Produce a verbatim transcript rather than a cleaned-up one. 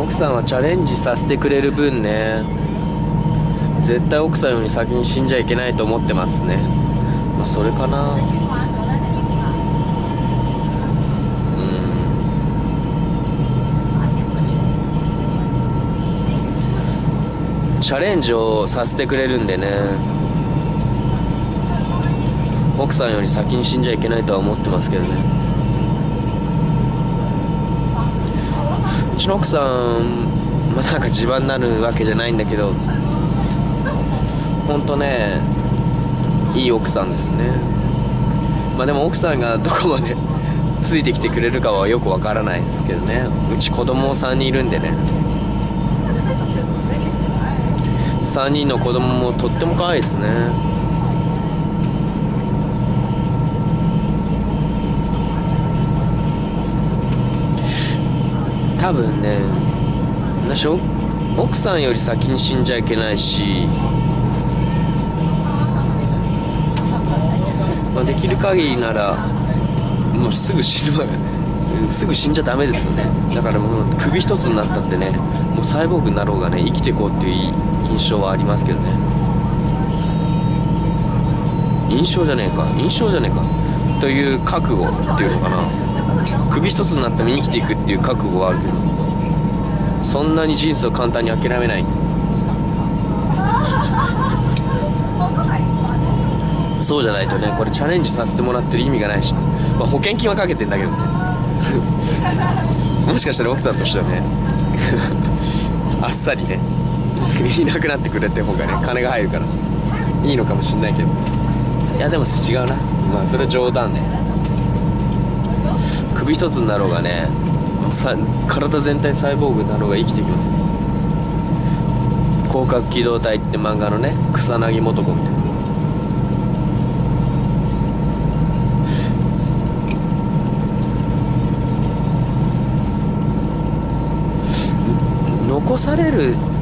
奥さんはチャレンジさせてくれる分ね、絶対奥さんより先に死んじゃいけないと思ってますね。まあそれかな。チャレンジをさせてくれるんでね、奥さんより先に死んじゃいけないとは思ってますけどね。うちの奥さん、まあ、なんか自慢になるわけじゃないんだけど、ほんとね、いい奥さんですね。まあでも奥さんがどこまでついてきてくれるかはよくわからないですけどね。うち子供さんにんいるんでね、さんにんの子供もとっても可愛いですね。多分ね、私奥さんより先に死んじゃいけないし、まあ、できる限りならもうすぐ死ぬすぐ死んじゃダメですよね。だからもう首一つになったってね、もうサイボーグになろうがね、生きていこうっていう印象はありますけどね。印象じゃねえか印象じゃねえかという覚悟っていうのかな。首一つになっても生きていくっていう覚悟はあるけど、そんなに人生を簡単に諦めない。そうじゃないとね、これチャレンジさせてもらってる意味がないし、まあ、保険金はかけてんだけどねもしかしたら奥さんとしてはねあっさりねいなくなってくれって方がね、金が入るからいいのかもしんないけど、いやでも違うな。まあそれは冗談ね。首一つになろうがね、さ体全体サイボーグになろうが生きていきます。広角機動隊って漫画のね、草薙素子みたいな。残される